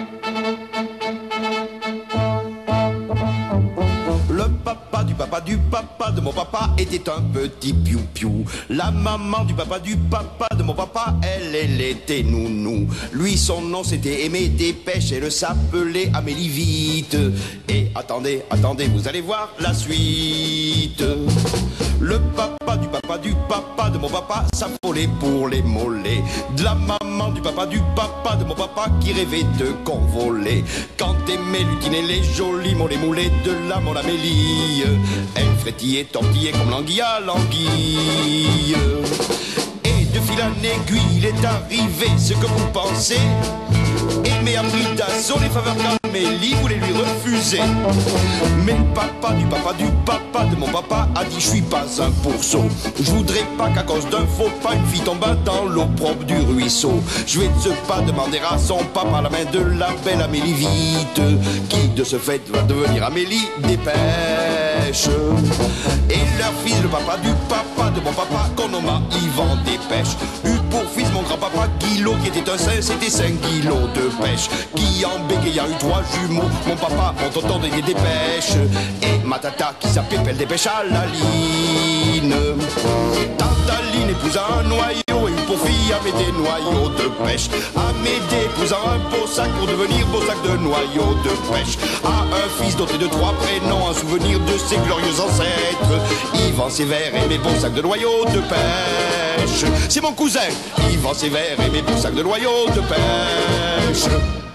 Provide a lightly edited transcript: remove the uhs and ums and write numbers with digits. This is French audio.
Du papa de mon papa était un petit piou-piou. La maman du papa de mon papa, elle était nounou. Lui, son nom c'était Aimé Dépêche, elle s'appelait Amélie Vite. Et attendez, vous allez voir la suite. Le papa de mon papa s'affolait pour les mollets de la maman du papa de mon papa qui rêvait de convoler. Quand Aimé lutinait les jolis mollets moulés de la mon Amélie, elle frétillait, tortillait comme l'anguille à l'anguille. Et de fil en aiguille, il est arrivé ce que vous pensez. Aimé a pris d'assaut les faveurs qu'Amélie voulait lui refuser. Mais le papa de mon papa a dit je suis pas un pourceau. Je voudrais pas qu'à cause d'un faux pas une fille tombe dans l'eau propre du ruisseau. Je vais de ce pas demander à son papa la main de la belle Amélie Vite, qui de ce fait va devenir Amélie Dépêche. Et leur fils, le papa de mon papa, qu'on nomma Yvan Dépêche, eut pour fils mon grand-papa Guilot, qui était un saint, c'était 5 kilos de pêche, qui en bégayant eu 3 jumeaux, mon papa, mon tonton des dépêches, et ma tata qui s'appelait Pelle Dépêche à la ligne. Tata Line épousa un noyau et eut pour fille Amédée noyau de pêche. Amédée épousa un beau sac pour devenir beau sac de noyau de pêche. A un fils doté de 3 prénoms, un souvenir de ses glorieux ancêtres, Yvan Sévère et mes beaux sacs de noyau de pêche. C'est mon cousin Yvan Sévère et mes beaux sacs de noyau de pêche.